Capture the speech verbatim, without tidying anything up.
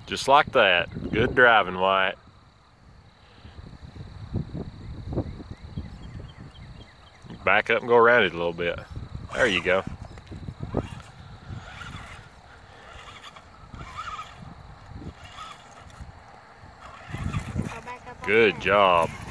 Just like that. Good driving, Wyatt. Back up and go around it a little bit. There you go. Go back up on Good that. job.